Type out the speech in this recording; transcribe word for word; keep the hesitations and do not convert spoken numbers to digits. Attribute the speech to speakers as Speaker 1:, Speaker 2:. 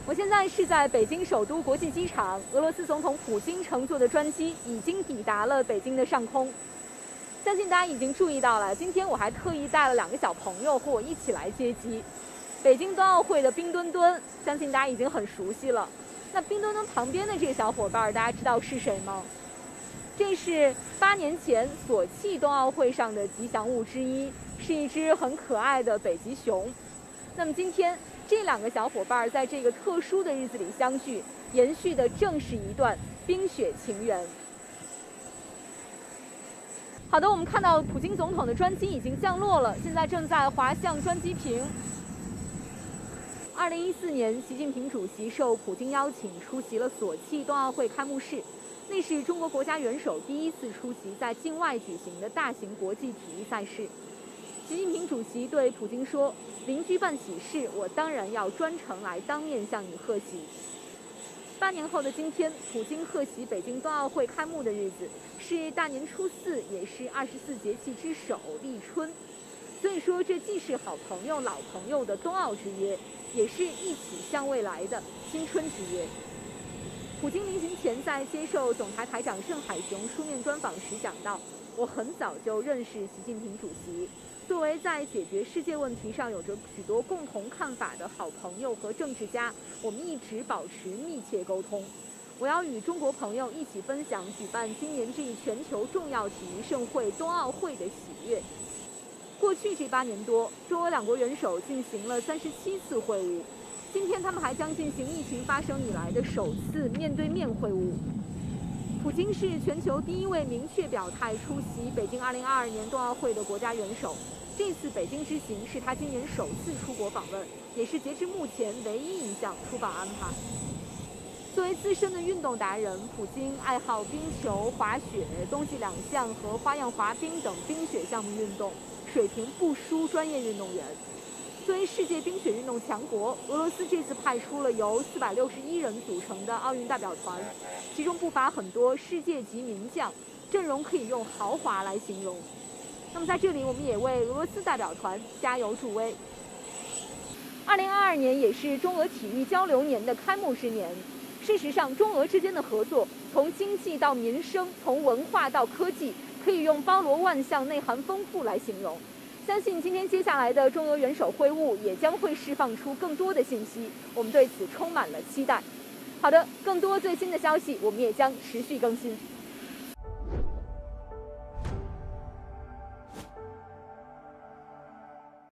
Speaker 1: 我现在是在北京首都国际机场，俄罗斯总统普京乘坐的专机已经抵达了北京的上空。相信大家已经注意到了，今天我还特意带了两个小朋友和我一起来接机。北京冬奥会的冰墩墩，相信大家已经很熟悉了。那冰墩墩旁边的这个小伙伴，大家知道是谁吗？这是八年前索契冬奥会上的吉祥物之一，是一只很可爱的北极熊。那么今天这两个小伙伴在这个特殊的日子里相聚，延续的正是一段冰雪情缘。好的，我们看到普京总统的专机已经降落了，现在正在滑向专机坪。二零一四年，习近平主席受普京邀请出席了索契冬奥会开幕式，那是中国国家元首第一次出席在境外举行的大型国际体育赛事。习近平主席对普京说：“邻居办喜事，我当然要专程来当面向你贺喜。”八年后的今天，普京贺喜北京冬奥会开幕的日子是大年初四，也是二十四节气之首立春。所以说，这既是好朋友、老朋友的冬奥之约，也是一起向未来的新春之约。普京临行前在接受总台台长盛海雄书面专访时讲到：“我很早就认识习近平主席。作为在解决世界问题上有着许多共同看法的好朋友和政治家，我们一直保持密切沟通。我要与中国朋友一起分享举办今年这一全球重要体育盛会冬奥会的喜悦。”过去这八年多，中俄两国元首进行了三十七次会晤，今天他们还将进行疫情发生以来的首次面对面会晤。普京是全球第一位明确表态出席北京二零二二年冬奥会的国家元首。这次北京之行是他今年首次出国访问，也是截至目前唯一一项出访安排。作为资深的运动达人，普京爱好冰球、滑雪、冬季两项和花样滑冰等冰雪项目运动，水平不输专业运动员。作为世界冰雪运动强国，俄罗斯这次派出了由四百六十一人组成的奥运代表团，其中不乏很多世界级名将，阵容可以用豪华来形容。那么在这里，我们也为俄罗斯代表团加油助威。二零二二年也是中俄体育交流年的开幕之年。事实上，中俄之间的合作，从经济到民生，从文化到科技，可以用包罗万象、内涵丰富来形容。相信今天接下来的中俄元首会晤也将会释放出更多的信息，我们对此充满了期待。好的，更多最新的消息，我们也将持续更新。